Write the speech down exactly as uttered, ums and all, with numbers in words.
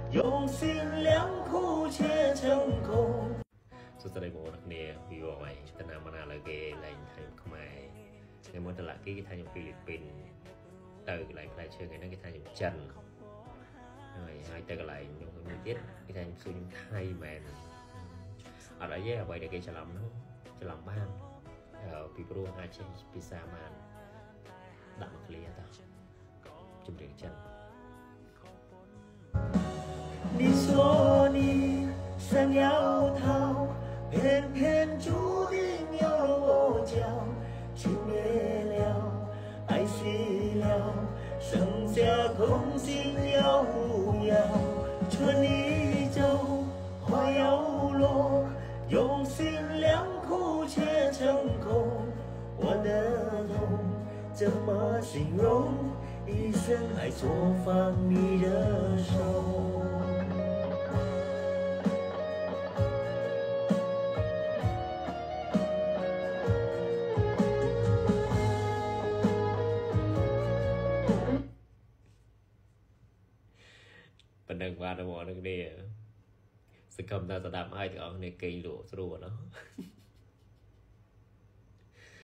用心良苦却成功。 สุดท้ายบอกนักเรียนวิวไว้แต่นานมานานเลยเกย์อะไรไทยเข้ามาในมณฑลกิจไทยอย่างฟิลิปปินส์เตอร์อะไรใครเชื่อไงนั่นกิจไทยอย่างจันhai tay lại nhung nhung tiết cái thành suy nhung thay mền ở đấy với vậy để cái chả làm nó chả làm ban ở pipro hai trên pizza man đậm mặc lìa ta chụp điện chân 你说你想要逃，偏偏注定要落脚，情灭了，爱熄了，剩下空心摇摇。春已走，花要落，用心良苦却成空。我的痛怎么形容？一生爱错放你的手。 เป็นดังว่าเราบอกนักเรียนสกคำน่าจะดำให้ถึงเอาในเกย์หลวงสรัวเนาะ